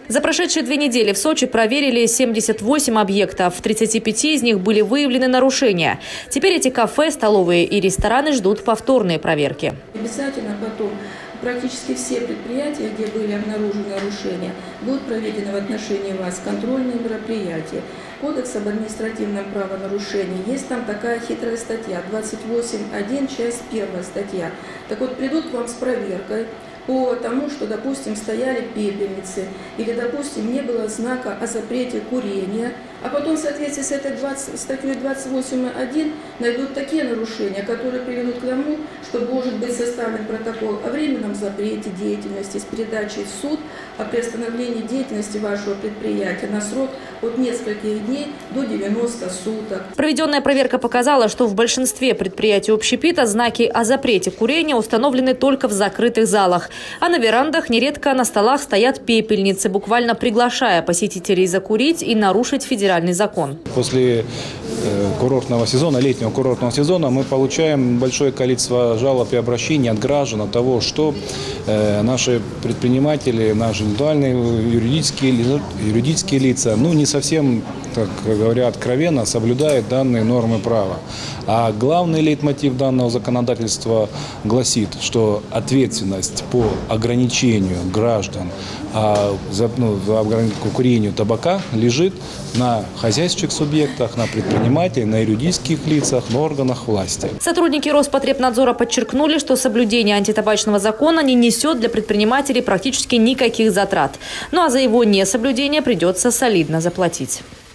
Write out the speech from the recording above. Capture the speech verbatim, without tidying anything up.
За прошедшие две недели в Сочи проверили семьдесят восемь объектов. В тридцати пяти из них были выявлены нарушения. Теперь эти кафе, столовые и рестораны ждут повторные проверки. Обязательно потом практически все предприятия, где были обнаружены нарушения, будут проведены в отношении вас контрольные мероприятия. Кодекс об административном правонарушении. Есть там такая хитрая статья, двадцать восемь один, часть первая статья. Так вот, придут к вам с проверкой по тому, что, допустим, стояли пепельницы, или, допустим, не было знака о запрете курения, а потом в соответствии с этой статьей двадцать восемь один найдут такие нарушения, которые приведут к тому, что может быть составлен протокол о временном запрете деятельности с передачей в суд о приостановлении деятельности вашего предприятия на срок от нескольких дней до девяноста суток. Проведенная проверка показала, что в большинстве предприятий общепита знаки о запрете курения установлены только в закрытых залах. А на верандах нередко на столах стоят пепельницы, буквально приглашая посетителей закурить и нарушить федеральный закон. После курортного сезона, летнего курортного сезона мы получаем большое количество жалоб и обращений от граждан от того, что наши предприниматели, наши индивидуальные юридические, юридические лица, ну не совсем, так говоря, откровенно соблюдают данные нормы права. А главный лейтмотив данного законодательства гласит, что ответственность по ограничению граждан а, за, ну, за курению табака лежит на хозяйственных субъектах, на предпринимателях, на юридических лицах, на органах власти. Сотрудники Роспотребнадзора подчеркнули, что соблюдение антитабачного закона не несет для предпринимателей практически никаких затрат. Ну а за его несоблюдение придется солидно заплатить.